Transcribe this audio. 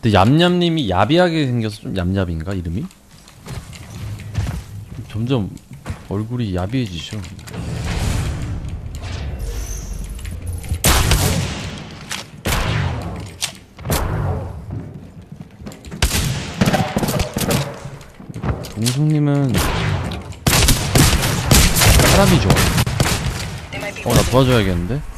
근데 얌얌님이 야비하게 생겨서 좀 얌얌인가 이름이? 점점 얼굴이 야비해지셔. 웅숙님은 사람이 좋아. 나 도와줘야겠는데?